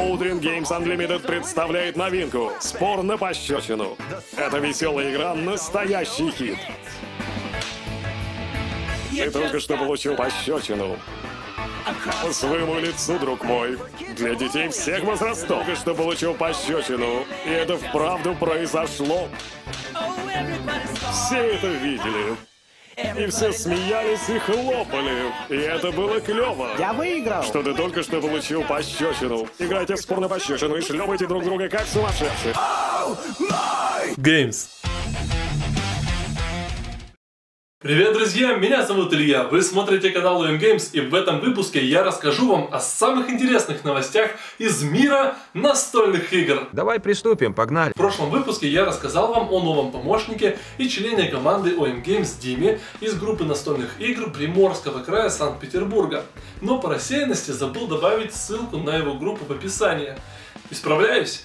Outrun Games Unlimited представляет новинку «Спор на пощечину». Эта веселая игра — настоящий хит. Ты только что получил пощечину. По своему лицу, друг мой. Для детей всех возрастов. Только что получил пощечину. И это вправду произошло. Все это видели. И все смеялись и хлопали. И это было клево. Я выиграл. Что ты только что получил пощечину. Играйте в спор на пощечину и шлепайте друг друга как сумасшедшие. Games. Привет, друзья! Меня зовут Илья, вы смотрите канал OM Games, и в этом выпуске я расскажу вам о самых интересных новостях из мира настольных игр. Давай приступим, погнали. В прошлом выпуске я рассказал вам о новом помощнике и члене команды OM Games Диме из группы настольных игр Приморского края Санкт-Петербурга. Но по рассеянности забыл добавить ссылку на его группу в описании. Исправляюсь.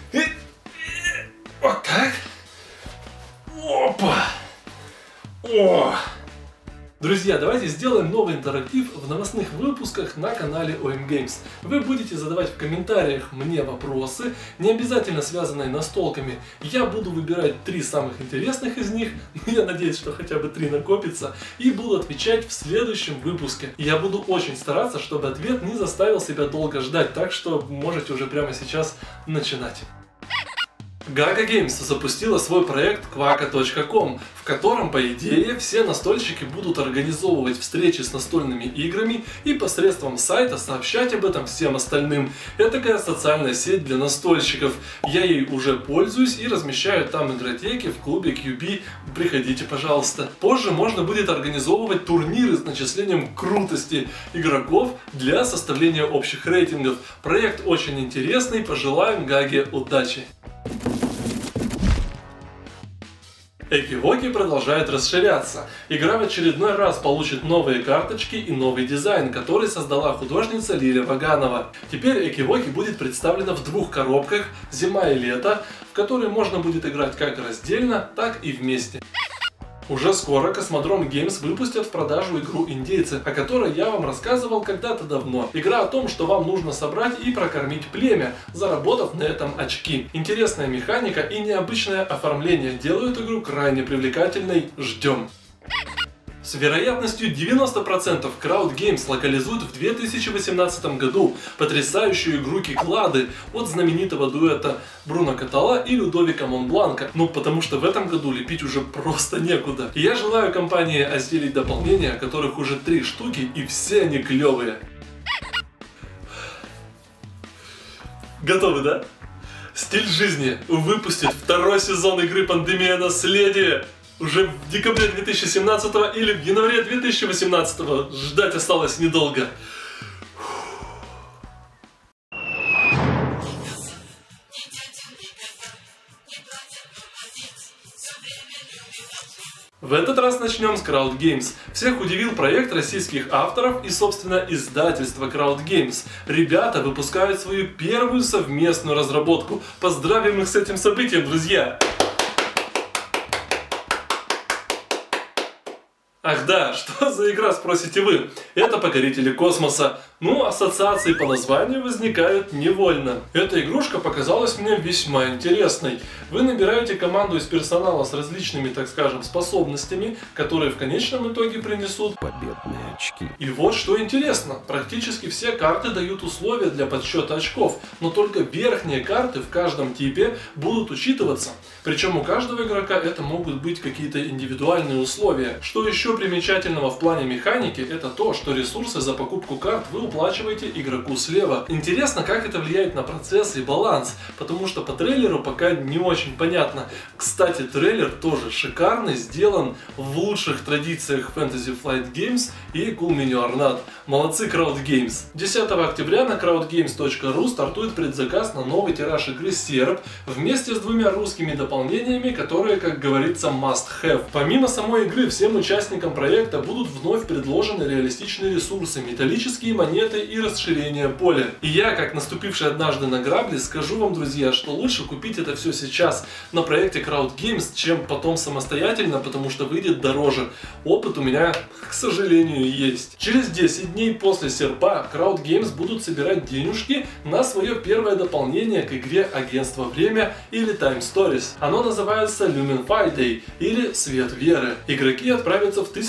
Вот так. Опа! О! Друзья, давайте сделаем новый интерактив в новостных выпусках на канале OM Games. Вы будете задавать в комментариях мне вопросы, не обязательно связанные настолками. Я буду выбирать 3 самых интересных из них, я надеюсь, что хотя бы 3 накопится, и буду отвечать в следующем выпуске. Я буду очень стараться, чтобы ответ не заставил себя долго ждать, так что можете уже прямо сейчас начинать. Gaga Games запустила свой проект Quaka.com, в котором, по идее, все настольщики будут организовывать встречи с настольными играми и посредством сайта сообщать об этом всем остальным. Это такая социальная сеть для настольщиков. Я ей уже пользуюсь и размещаю там игротеки в клубе QB. Приходите, пожалуйста. Позже можно будет организовывать турниры с начислением крутости игроков для составления общих рейтингов. Проект очень интересный, пожелаем Гаге удачи! Экивоки продолжает расширяться. Игра в очередной раз получит новые карточки и новый дизайн, который создала художница Лиля Ваганова. Теперь Экивоки будет представлена в 2 коробках «Зима» и «Лето», в которые можно будет играть как раздельно, так и вместе. Уже скоро Космодром Games выпустят в продажу игру «Индейцы», о которой я вам рассказывал когда-то давно. Игра о том, что вам нужно собрать и прокормить племя, заработав на этом очки. Интересная механика и необычное оформление делают игру крайне привлекательной. Ждем! С вероятностью 90% Crowd Games локализует в 2018 году потрясающую игру Киклады от знаменитого дуэта Бруно Катала и Людовика Монбланка. Ну, потому что в этом году лепить уже просто некуда. И я желаю компании осилить дополнения, которых уже 3 штуки, и все они клевые. Готовы, да? Стиль жизни выпустит 2-й сезон игры «Пандемия наследия». Уже в декабре 2017 или в январе 2018. Ждать осталось недолго. В этот раз начнем с Crowd Games. Всех удивил проект российских авторов и, собственно, издательство Crowd Games. Ребята выпускают свою первую совместную разработку. Поздравим их с этим событием, друзья! Ах да, что за игра, спросите вы? Это «Покорители космоса». Ну, ассоциации по названию возникают невольно. Эта игрушка показалась мне весьма интересной. Вы набираете команду из персонала с различными, так скажем, способностями, которые в конечном итоге принесут победные очки. И вот что интересно, практически все карты дают условия для подсчета очков, но только верхние карты в каждом типе будут учитываться. Причем у каждого игрока это могут быть какие-то индивидуальные условия. Что еще примечательного в плане механики, это то, что ресурсы за покупку карт вы уплачиваете игроку слева. Интересно, как это влияет на процесс и баланс, потому что по трейлеру пока не очень понятно. Кстати, трейлер тоже шикарный, сделан в лучших традициях Fantasy Flight Games и Cool Mini Ornat. Молодцы, Crowd Games! 10 октября на crowdgames.ru стартует предзаказ на новый тираж игры «Серп» вместе с 2 русскими дополнениями, которые, как говорится, must have. Помимо самой игры, всем участникам проекта будут вновь предложены реалистичные ресурсы, металлические монеты планеты и расширение поля. И я, как наступивший однажды на грабли, скажу вам, друзья, что лучше купить это все сейчас на проекте Crowd Games, чем потом самостоятельно, потому что выйдет дороже. Опыт у меня, к сожалению, есть. Через 10 дней после серпа Crowd Games будут собирать денежки на свое первое дополнение к игре Агентство Время или Time Stories. Оно называется Lumen Friday или Свет Веры. Игроки отправятся в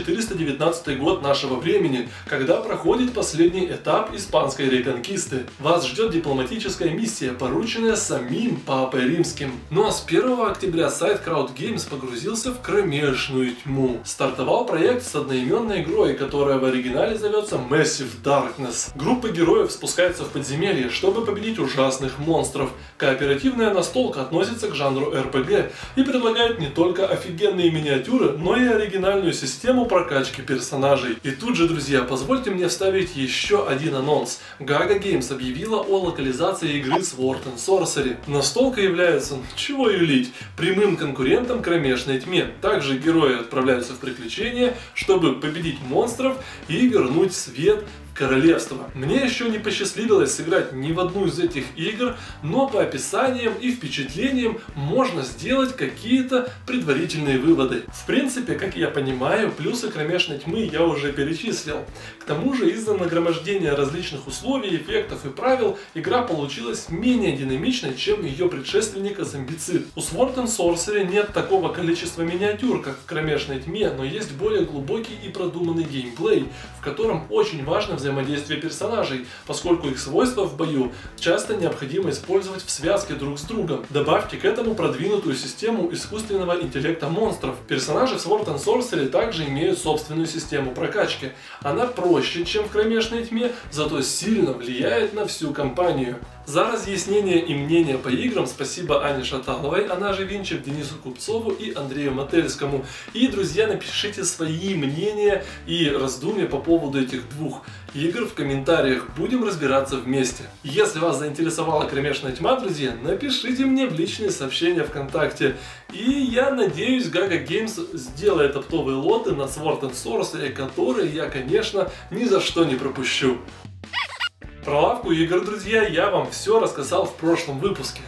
1419 год нашего времени, когда проходит последний этап испанской реконкисты. Вас ждет дипломатическая миссия, порученная самим Папой Римским. Ну а с 1 октября сайт Crowd Games погрузился в кромешную тьму. Стартовал проект с одноименной игрой, которая в оригинале зовется Massive Darkness. Группа героев спускается в подземелье, чтобы победить ужасных монстров. Кооперативная настолка относится к жанру RPG и предлагает не только офигенные миниатюры, но и оригинальную систему прокачки персонажей. И тут же, друзья, позвольте мне вставить еще один анонс. Gaga Games объявила о локализации игры Sword and Sorcery. Настолка является, чего юлить, прямым конкурентом Кромешной Тьме. Также герои отправляются в приключения, чтобы победить монстров и вернуть свет королевство. Мне еще не посчастливилось сыграть ни в одну из этих игр, но по описаниям и впечатлениям можно сделать какие-то предварительные выводы. В принципе, как я понимаю, плюсы Кромешной Тьмы я уже перечислил. К тому же из-за нагромождения различных условий, эффектов и правил, игра получилась менее динамичной, чем ее предшественника Зомбицид. У Sword and Sorcery нет такого количества миниатюр, как в Кромешной Тьме, но есть более глубокий и продуманный геймплей, в котором очень важно взаимодействие персонажей, поскольку их свойства в бою часто необходимо использовать в связке друг с другом. Добавьте к этому продвинутую систему искусственного интеллекта монстров. Персонажи в Sword and Sorcery также имеют собственную систему прокачки. Она проще, чем в Кромешной Тьме, зато сильно влияет на всю кампанию. За разъяснение и мнение по играм спасибо Ане Шаталовой, она же Винчик, Денису Купцову и Андрею Мательскому. И, друзья, напишите свои мнения и раздумья по поводу этих двух игр в комментариях. Будем разбираться вместе. Если вас заинтересовала Кромешная Тьма, друзья, напишите мне в личные сообщения ВКонтакте. И я надеюсь, Gaga Games сделает оптовые лоты на Sword and Sorcery, которые я, конечно, ни за что не пропущу. Про лавку игр, друзья, я вам все рассказал в прошлом выпуске.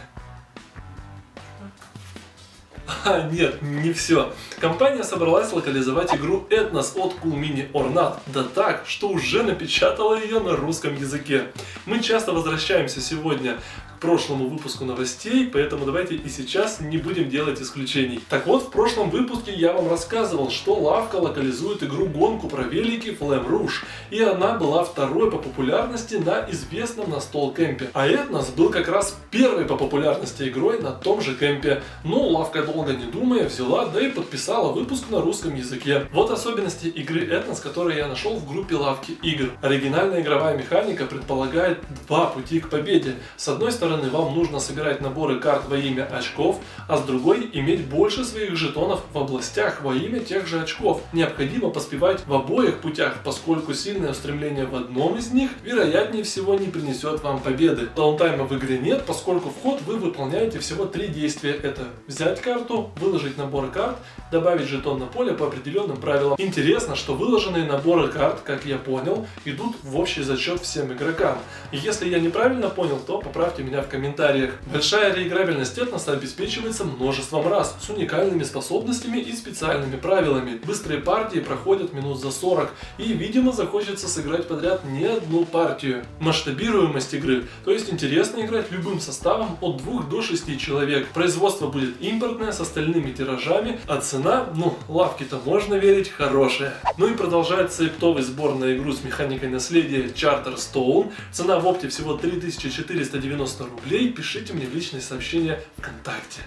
Нет, не все. Компания собралась локализовать игру Ethnos от Cool Mini or Not. Да так, что уже напечатала ее на русском языке. Мы часто возвращаемся сегодня к прошлому выпуску новостей, поэтому давайте и сейчас не будем делать исключений. Так вот, в прошлом выпуске я вам рассказывал, что лавка локализует игру-гонку про велики Flame Rouge, и она была второй по популярности на известном настол кемпе. А Ethnos был как раз первой по популярности игрой на том же кемпе. Но лавка, долго не думая, взяла, да и подписала выпуск на русском языке. Вот особенности игры Ethnos, которые я нашел в группе лавки игр. Оригинальная игровая механика предполагает два пути к победе. С одной стороны, вам нужно собирать наборы карт во имя очков, а с другой иметь больше своих жетонов в областях во имя тех же очков. Необходимо поспевать в обоих путях, поскольку сильное устремление в одном из них вероятнее всего не принесет вам победы. Даунтайма в игре нет, поскольку в ход вы выполняете всего 3 действия. Это взять карту, выложить набор карт, добавить жетон на поле по определенным правилам. Интересно, что выложенные наборы карт, как я понял, идут в общий зачет всем игрокам. И если я неправильно понял, то поправьте меня в комментариях. Большая реиграбельность Ethnos обеспечивается множеством рас, с уникальными способностями и специальными правилами. Быстрые партии проходят минут за 40, и, видимо, захочется сыграть подряд не одну партию. Масштабируемость игры, то есть интересно играть любым составом от 2 до 6 человек. Производство будет импортное, с остальными тиражами, а цена, лавке-то можно верить, хорошая. Ну и продолжается оптовый сбор на игру с механикой наследия Charterstone. Цена в опте всего 3490 рублей. Пишите мне в личные сообщения ВКонтакте.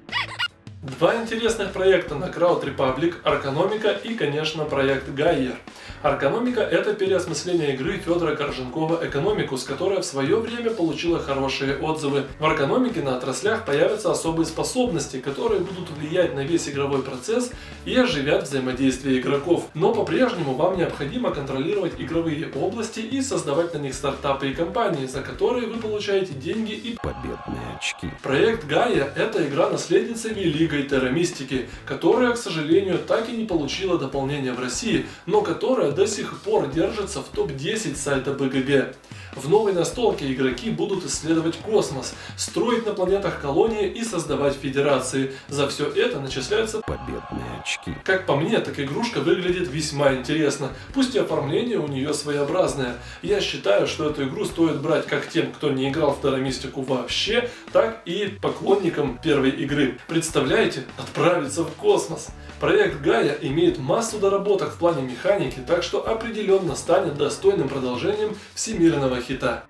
Два интересных проекта на Crowd Republic, Аркономика и, конечно, проект Gaia. Аркономика — это переосмысление игры Федора Корженкова «Экономикус», которая в свое время получила хорошие отзывы. В Аркономике на отраслях появятся особые способности, которые будут влиять на весь игровой процесс и оживят взаимодействие игроков. Но по-прежнему вам необходимо контролировать игровые области и создавать на них стартапы и компании, за которые вы получаете деньги и победные очки. Проект Gaia — это игра-наследница Великой новинкой Terra Mystica, которая, к сожалению, так и не получила дополнения в России, но которая до сих пор держится в топ-10 сайта BGG. В новой настолке игроки будут исследовать космос, строить на планетах колонии и создавать федерации. За все это начисляются Победные очки. Как по мне, так игрушка выглядит весьма интересно, пусть и оформление у нее своеобразное. Я считаю, что эту игру стоит брать как тем, кто не играл в Terra Mystica вообще, так и поклонникам первой игры. Представляете, отправиться в космос! Проект Gaia имеет массу доработок в плане механики, так что определенно станет достойным продолжением всемирного хита.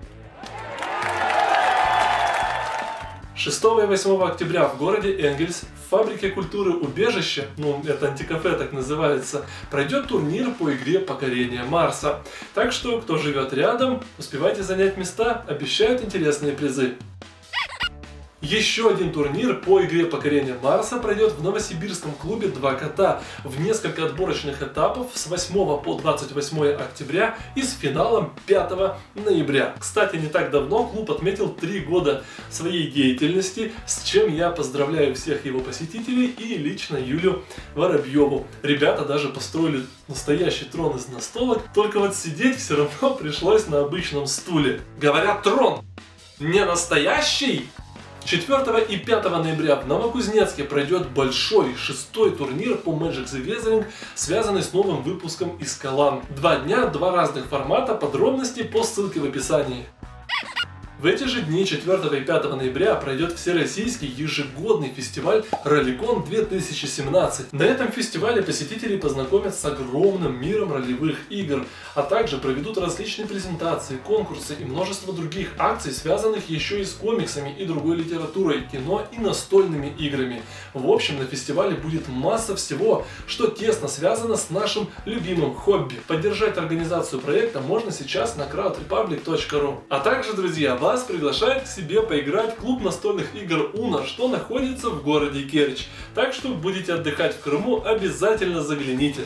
6 и 8 октября в городе Энгельс в фабрике культуры Убежище, это антикафе так называется, пройдет турнир по игре Покорение Марса. Так что, кто живет рядом, успевайте занять места, обещают интересные призы. Еще один турнир по игре Покорение Марса пройдет в новосибирском клубе «Два кота» в несколько отборочных этапов с 8 по 28 октября и с финалом 5 ноября. Кстати, не так давно клуб отметил 3 года своей деятельности, с чем я поздравляю всех его посетителей и лично Юлю Воробьеву. Ребята даже построили настоящий трон из настолок, только вот сидеть все равно пришлось на обычном стуле. Говорят, трон не настоящий? 4 и 5 ноября в Новокузнецке пройдет большой 6-й турнир по Magic the Gathering, связанный с новым выпуском Искалан. 2 дня, 2 разных формата, подробности по ссылке в описании. В эти же дни, 4 и 5 ноября, пройдет всероссийский ежегодный фестиваль Ралликон 2017. На этом фестивале посетители познакомятся с огромным миром ролевых игр, а также проведут различные презентации, конкурсы и множество других акций, связанных еще и с комиксами и другой литературой, кино и настольными играми. В общем, на фестивале будет масса всего, что тесно связано с нашим любимым хобби. Поддержать организацию проекта можно сейчас на crowdrepublic.ru. А также, друзья, вас приглашает к себе поиграть клуб настольных игр Uno, что находится в городе Керчь. Так что будете отдыхать в Крыму, обязательно загляните.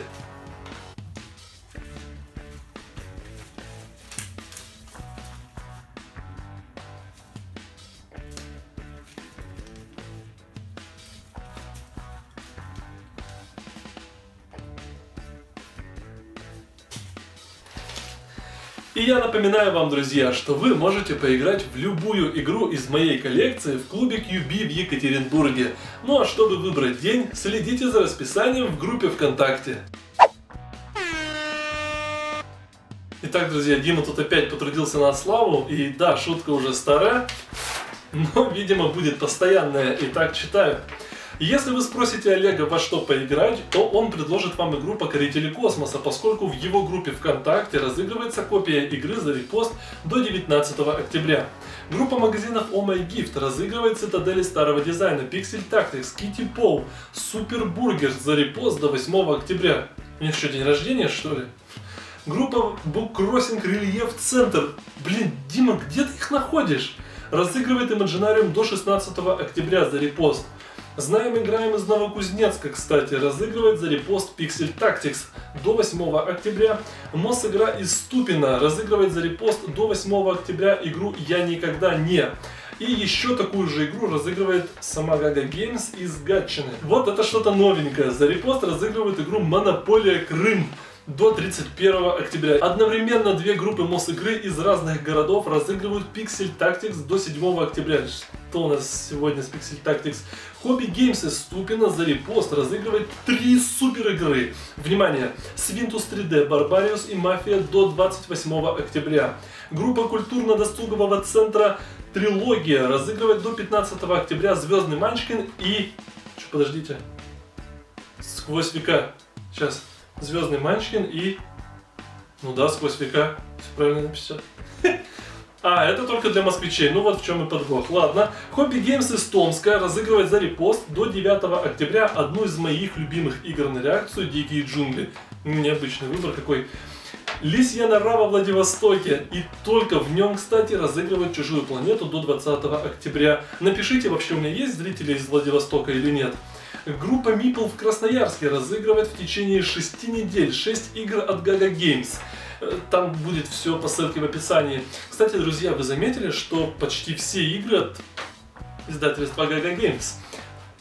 И я напоминаю вам, друзья, что вы можете поиграть в любую игру из моей коллекции в клубе QB в Екатеринбурге. Ну а чтобы выбрать день, следите за расписанием в группе ВКонтакте. Итак, друзья, Дима тут опять потрудился на славу, и да, шутка уже старая, но, видимо, будет постоянная, итак, читаю. Если вы спросите Олега, во что поиграть, то он предложит вам игру «Покорители космоса», поскольку в его группе ВКонтакте разыгрывается копия игры за репост до 19 октября. Группа магазинов Oh My Gift разыгрывает цитадели старого дизайна, Pixel Tactics, Kitty Paw, Super Burgers за репост до 8 октября. У них что, день рождения, что ли? Группа Book Crossing Relief Center. Блин, Дима, где ты их находишь? Разыгрывает Imaginarium до 16 октября за репост. Знаем, играем из Новокузнецка, кстати, разыгрывает за репост Pixel Tactics до 8 октября. Мосигра из Ступино разыгрывает за репост до 8 октября игру «Я никогда не». И еще такую же игру разыгрывает сама Gaga Games из Гатчины. Вот это что-то новенькое. За репост разыгрывает игру «Монополия Крым» до 31 октября. Одновременно две группы Мосигры из разных городов разыгрывают Pixel Tactics до 7 октября. Что у нас сегодня с Pixel Tactics? Hobby Games из Ступино за репост разыгрывает 3 супер игры. Внимание! Свинтус 3D, Барбариус и Мафия до 28 октября. Группа культурно-досугового центра Трилогия разыгрывает до 15 октября Звездный Манчкин и... Подождите. Сквозь века. Сейчас. Звездный Манчкин и... Ну да, Сквозь века. Все правильно написано. А, это только для москвичей. Ну вот в чем и подвох. Ладно. Hobby Games из Томска разыгрывает за репост до 9 октября одну из моих любимых игр на реакцию «Дикие джунгли». Необычный выбор какой. Лисья нора во Владивостоке. И только в нем, кстати, разыгрывают «Чужую планету» до 20 октября. Напишите, вообще у меня есть зрители из Владивостока или нет. Группа Meeple в Красноярске разыгрывает в течение 6 недель 6 игр от Gaga Games. Там будет все по ссылке в описании. Кстати, друзья, вы заметили, что почти все игры от издательства Gaga Games?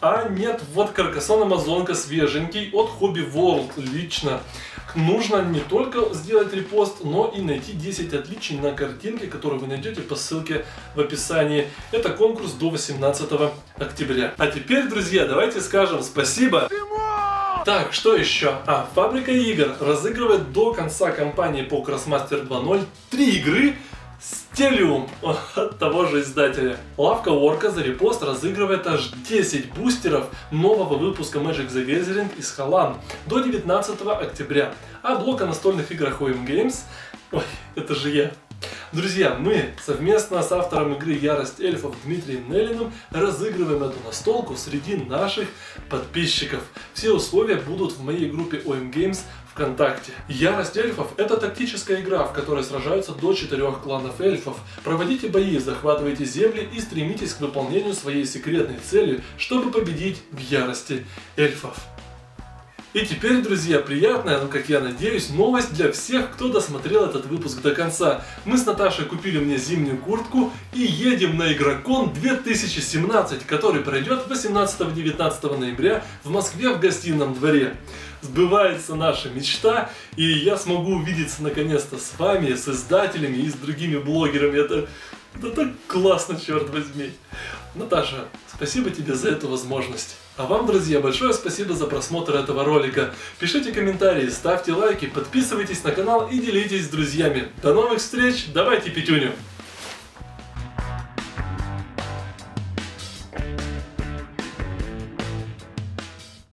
А нет, вот Каркасон Амазонка свеженький от Hobby World лично. Нужно не только сделать репост, но и найти 10 отличий на картинке, которую вы найдете по ссылке в описании. Это конкурс до 18 октября. А теперь, друзья, давайте скажем спасибо. Так, что еще? Фабрика игр разыгрывает до конца кампании по Crossmaster 2.0 3 игры Stellium от того же издателя. Лавка Орка за репост разыгрывает аж 10 бустеров нового выпуска Magic the Gathering из Халан до 19 октября. А блок о настольных играх OM Games... Ой, это же я. Друзья, мы совместно с автором игры «Ярость эльфов» Дмитрием Неллиным разыгрываем эту настолку среди наших подписчиков. Все условия будут в моей группе OM Games ВКонтакте. «Ярость эльфов» — это тактическая игра, в которой сражаются до 4 кланов эльфов. Проводите бои, захватывайте земли и стремитесь к выполнению своей секретной цели, чтобы победить в ярости эльфов. И теперь, друзья, приятная, как я надеюсь, новость для всех, кто досмотрел этот выпуск до конца. Мы с Наташей купили мне зимнюю куртку и едем на Игрокон 2017, который пройдет 18-19 ноября в Москве в Гостином дворе. Сбывается наша мечта, и я смогу увидеться наконец-то с вами, с издателями и с другими блогерами. Это так классно, черт возьми. Наташа, спасибо тебе за эту возможность. А вам, друзья, большое спасибо за просмотр этого ролика. Пишите комментарии, ставьте лайки, подписывайтесь на канал и делитесь с друзьями. До новых встреч, давайте пятюню!